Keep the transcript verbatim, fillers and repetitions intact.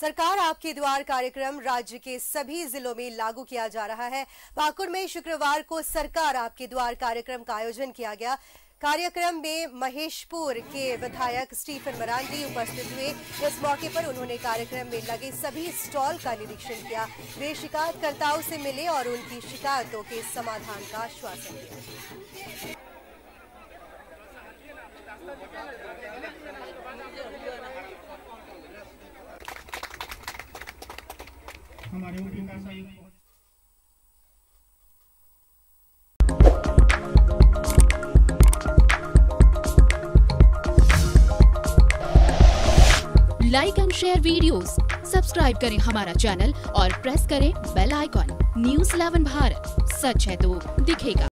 सरकार आपके द्वार कार्यक्रम राज्य के सभी जिलों में लागू किया जा रहा है। पाकुड़ में शुक्रवार को सरकार आपके द्वार कार्यक्रम का आयोजन किया गया। कार्यक्रम में महेशपुर के विधायक स्टीफन मरांडी उपस्थित हुए। इस मौके पर उन्होंने कार्यक्रम में लगे सभी स्टॉल का निरीक्षण किया। वे शिकायतकर्ताओं से मिले और उनकी शिकायतों के समाधान का आश्वासन दिया। हमारे ऊटी का सही like and share videos, subscribe करें हमारा चैनल और प्रेस करें bell icon. News eleven Bharat, सच है तो दिखेगा।